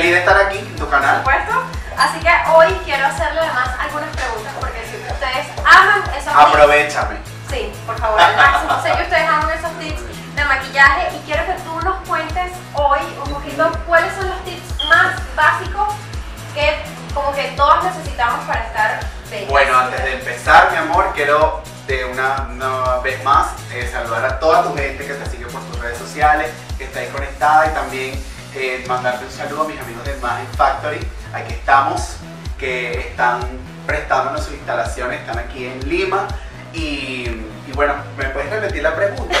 Feliz de estar aquí en tu canal. Por supuesto. Así que hoy quiero hacerle además algunas preguntas porque si ustedes aman esos tips. Aprovechame. Sí, por favor, al máximo. Sé que ustedes aman esos tips de maquillaje y quiero que tú nos cuentes hoy un poquito cuáles son los tips más básicos que como que todos necesitamos para estar bellas. Bueno, antes de empezar, mi amor, quiero de una vez más saludar a toda tu gente que te sigue por tus redes sociales, que está ahí conectada, y también mandarte un saludo a mis amigos de Magic Factory. Aquí estamos, que están prestándonos sus instalaciones, están aquí en Lima. Y bueno, ¿me puedes repetir la pregunta?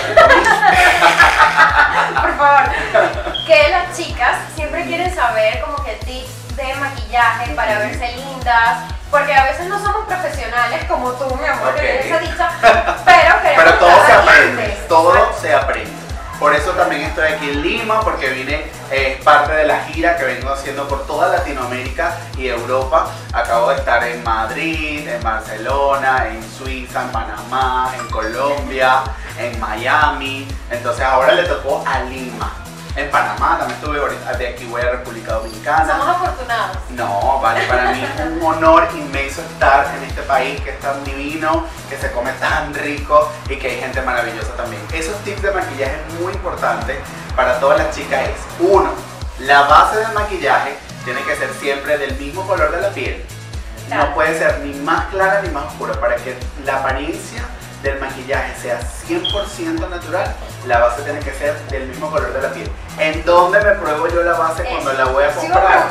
Por favor. Que las chicas siempre quieren saber como que tips de maquillaje para verse lindas, porque a veces no somos profesionales como tú, mi amor, que tienes esa dicha, pero queremos pero todo se estar aprende, radiantes. todo se aprende. Por eso también estoy aquí en Lima, porque vine, parte de la gira que vengo haciendo por toda Latinoamérica y Europa. Acabo de estar en Madrid, en Barcelona, en Suiza, en Panamá, en Colombia, en Miami. Entonces ahora le tocó a Lima. En Panamá también estuve, ahorita de aquí voy a República Dominicana. Somos afortunados. No, vale, para mí es un honor inmenso estar en este país que es tan divino, que se come tan rico y que hay gente maravillosa también. Esos tips de maquillaje muy importantes para todas las chicas es: uno, la base del maquillaje tiene que ser siempre del mismo color de la piel. Claro. No puede ser ni más clara ni más oscura. Para que la apariencia del maquillaje sea 100% natural, la base tiene que ser del mismo color de la piel. ¿En dónde me pruebo yo la base cuando la voy a comprar?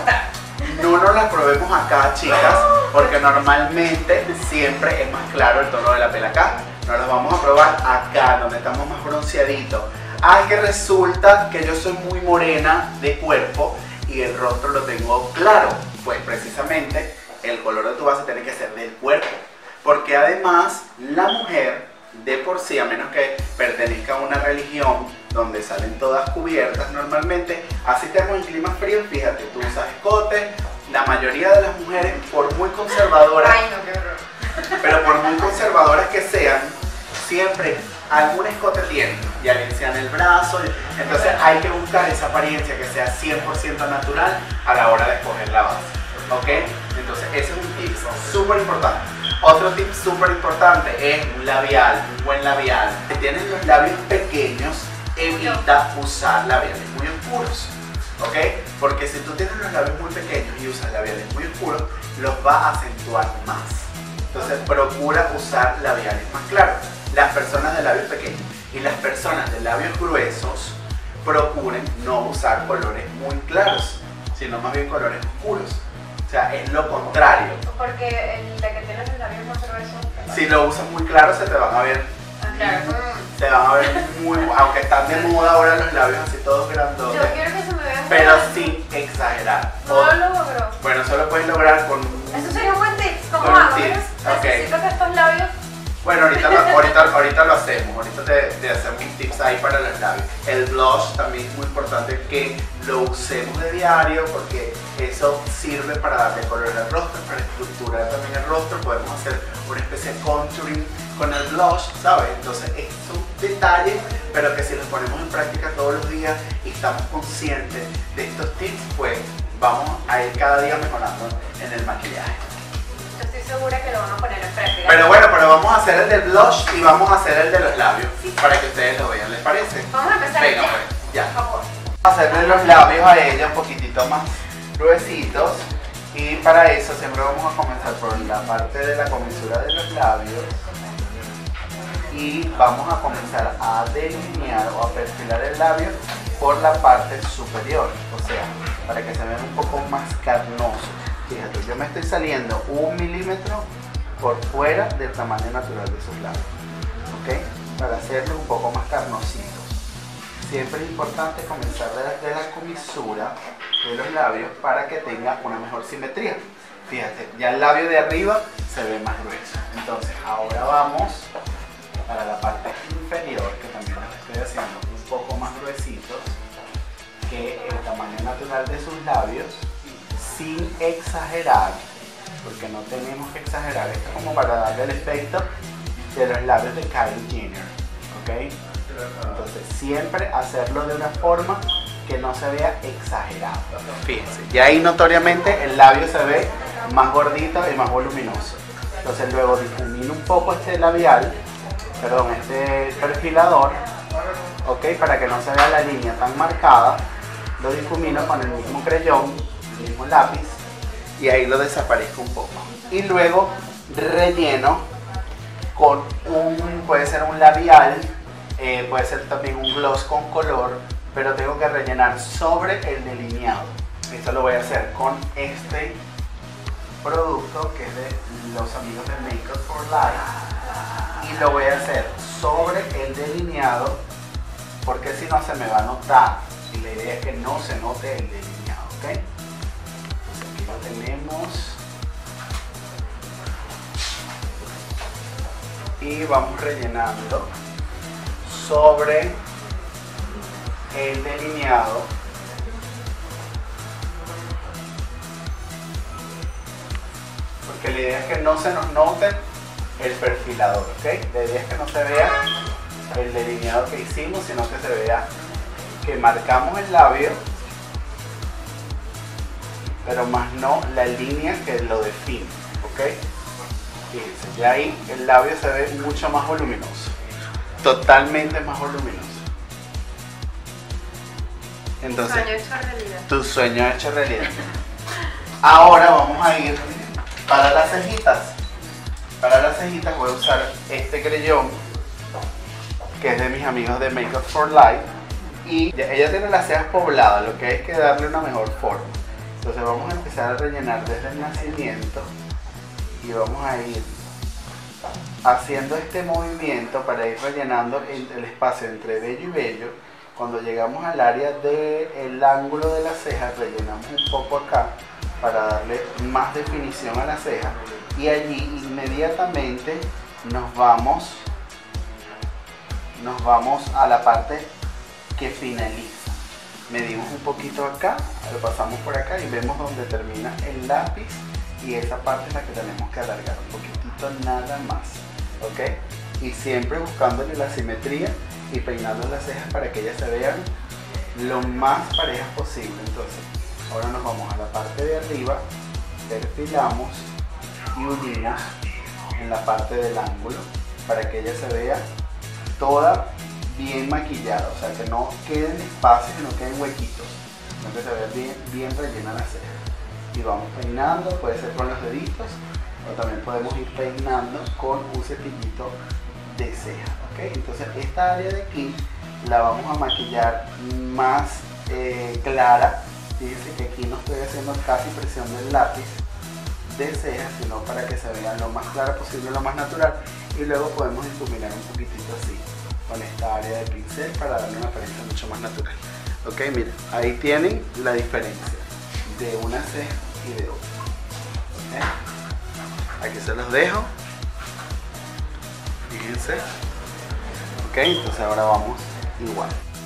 No nos la probemos acá, chicas, porque normalmente siempre es más claro el tono de la piel acá. Nos la vamos a probar acá, donde estamos más bronceaditos. Ay, que resulta que yo soy muy morena de cuerpo y el rostro lo tengo claro. Pues precisamente el color de tu base tiene que ser del cuerpo. Porque además la mujer de por sí, a menos que pertenezca a una religión donde salen todas cubiertas normalmente, así estamos en climas fríos, fíjate, tú usas escote, la mayoría de las mujeres, por muy conservadoras, Ay, no, qué horror. pero por muy conservadoras que sean, siempre algún escote tienen, ya bien sea en el brazo. Entonces hay que buscar esa apariencia que sea 100% natural a la hora de escoger la base, ¿ok? Entonces ese es un tip súper importante. Otro tip súper importante es un labial, un buen labial. Si tienes los labios pequeños, evita usar labiales muy oscuros, ¿ok? Porque si tú tienes los labios muy pequeños y usas labiales muy oscuros, los va a acentuar más. Entonces procura usar labiales más claros. Las personas de labios pequeños y las personas de labios gruesos, procuren no usar colores muy claros, sino más bien colores oscuros. O sea, es lo contrario. Porque el de que tienes los labios más gruesos. Si lo usas muy claro, se te van a ver. Claro. Se van a ver muy. Aunque están de moda ahora los labios así todos grandotes. Yo quiero que se me vean. Pero sin exagerar. No lo logro. Bueno, eso lo puedes lograr con. Eso sería un buen tip. ¿Cómo Con un hago? tip, ok. Necesito que estos labios. Bueno, ahorita lo hacemos. Ahorita te hacemos tips ahí para los labios. El blush también es muy importante que lo usemos de diario, porque eso sirve para darle color al rostro, para estructurar también el rostro. Podemos hacer una especie de contouring con el blush, ¿sabes? Entonces es un detalle, pero que si los ponemos en práctica todos los días y estamos conscientes de estos tips, pues vamos a ir cada día mejorando en el maquillaje. Yo estoy segura que lo van a poner en práctica. Pero bueno, vamos a hacer el del blush y vamos a hacer el de los labios, para que ustedes lo vean, ¿les parece? Vamos a empezar. Venga, ya. pues, ya. Por favor. Vamos a hacerle los labios a ella un poquitito más gruesitos, y para eso siempre vamos a comenzar por la parte de la comisura de los labios y vamos a comenzar a delinear o a perfilar el labio por la parte superior, o sea, para que se vean un poco más carnosos. Fíjate, yo me estoy saliendo 1 milímetro por fuera del tamaño natural de sus labios, ¿ok? Para hacerlos un poco más carnositos. Siempre es importante comenzar desde la comisura de los labios para que tenga una mejor simetría. Fíjate, ya el labio de arriba se ve más grueso. Entonces ahora vamos para la parte inferior, que también los estoy haciendo un poco más gruesitos que el tamaño natural de sus labios, sin exagerar, porque no tenemos que exagerar. Esto es como para darle el efecto de los labios de Kylie Jenner, ¿ok? Entonces siempre hacerlo de una forma que no se vea exagerado. Fíjense, y ahí notoriamente el labio se ve más gordito y más voluminoso. Entonces luego difumino un poco este labial, perdón, este perfilador, ok, para que no se vea la línea tan marcada. Lo difumino con el mismo crayón, el mismo lápiz, y ahí lo desaparezco un poco. Y luego relleno con puede ser un labial, puede ser también un gloss con color, pero tengo que rellenar sobre el delineado. Esto lo voy a hacer con este producto que es de los amigos de Make Up for Life, y lo voy a hacer sobre el delineado porque si no se me va a notar, y la idea es que no se note el delineado, ¿ok? Entonces aquí lo tenemos y vamos rellenando sobre el delineado. Porque la idea es que no se nos note el perfilador, ¿ok? La idea es que no se vea el delineado que hicimos, sino que se vea que marcamos el labio, pero más no la línea que lo define, ¿ok? Fíjense, ya ahí el labio se ve mucho más voluminoso, totalmente más voluminoso. Entonces, Sueño hecho realidad. Tu sueño hecho realidad. Ahora vamos a ir para las cejitas. Para las cejitas voy a usar este crayón que es de mis amigos de Make Up for Life, y ella tiene las cejas pobladas, lo que hay es que darle una mejor forma. Entonces vamos a empezar a rellenar desde el nacimiento y vamos a ir haciendo este movimiento para ir rellenando el espacio entre vello y vello. Cuando llegamos al área del ángulo de la ceja, rellenamos un poco acá para darle más definición a la ceja, y allí inmediatamente nos vamos a la parte que finaliza. Medimos un poquito acá, lo pasamos por acá y vemos donde termina el lápiz, y esa parte es la que tenemos que alargar un poquitito nada más, ¿ok? Y siempre buscándole la simetría y peinando las cejas para que ellas se vean lo más parejas posible. Entonces ahora nos vamos a la parte de arriba, perfilamos y unimos en la parte del ángulo para que ella se vea toda bien maquillada, o sea que no queden espacios y no queden huequitos, sino que se vea bien rellena la ceja. Y vamos peinando, puede ser con los deditos o también podemos ir peinando con un cepillito de ceja, ¿ok? Entonces esta área de aquí la vamos a maquillar más clara. Fíjense que aquí no estoy haciendo casi presión del lápiz de ceja, sino para que se vea lo más clara posible, lo más natural, y luego podemos difuminar un poquitito así con esta área de pincel para darle una apariencia mucho más natural. Ok, miren, ahí tienen la diferencia de una ceja y de otra. ¿Okay? Aquí se los dejo. Fíjense. Ok, entonces ahora vamos igual.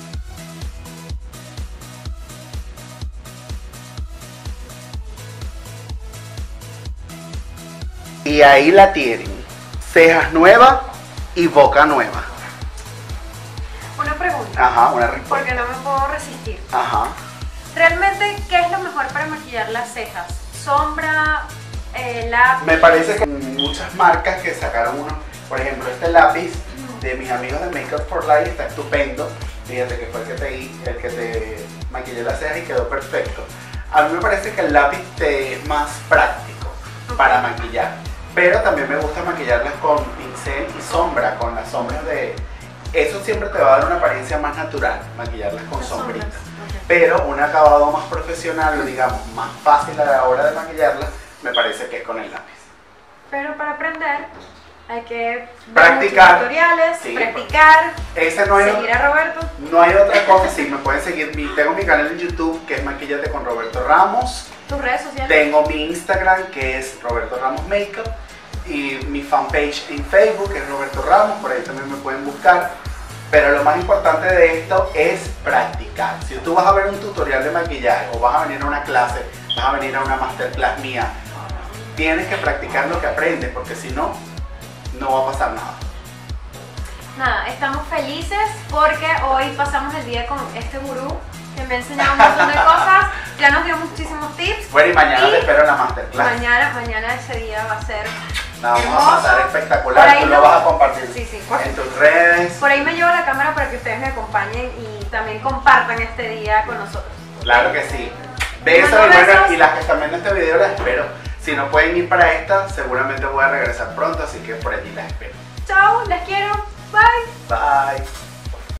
Y ahí la tienen. Cejas nuevas y boca nueva. Una pregunta. Ajá, una respuesta. Porque no me puedo resistir. Ajá. ¿Realmente qué es lo mejor para maquillar las cejas? ¿Sombra? ¿Lápiz? Me parece que muchas marcas que sacaron uno, por ejemplo, este lápiz de mis amigos de Make Up for Life está estupendo. Fíjate que fue el que te maquillé las cejas y quedó perfecto. A mí me parece que el lápiz te es más práctico para maquillar, pero también me gusta maquillarlas con pincel y sombra, con las sombras de... Eso siempre te va a dar una apariencia más natural, maquillarlas con sombritas. Okay. Pero un acabado más profesional, o digamos, más fácil a la hora de maquillarlas, me parece que es con el lápiz. Pero para aprender hay que Practicar. ver muchos tutoriales, Sí, practicar, Ese no hay, seguir a Roberto. no hay otra cosa. Sí, me pueden seguir. Tengo mi canal en YouTube que es Maquillate con Roberto Ramos. Tus redes sociales. Tengo mi Instagram que es Roberto Ramos Makeup. Y mi fanpage en Facebook que es Roberto Ramos. Por ahí también me pueden buscar. Pero lo más importante de esto es practicar. Si tú vas a ver un tutorial de maquillaje o vas a venir a una clase, vas a venir a una masterclass mía, tienes que practicar lo que aprendes, porque si no, no va a pasar nada. nada, estamos felices porque hoy pasamos el día con este gurú que me ha enseñado un montón de cosas, ya nos dio muchísimos tips. Bueno, y mañana te espero en la masterclass. Mañana ese día va a ser La vamos hermoso. a pasar espectacular, tú lo vas a compartir Sí, en tus redes. Por ahí me llevo la cámara para que ustedes me acompañen y también compartan este día con nosotros. Claro que sí. Besos y bueno, y las que están viendo este video las espero. Si no pueden ir para esta, seguramente voy a regresar pronto, así que por allí las espero. Chao, les quiero. Bye. Bye.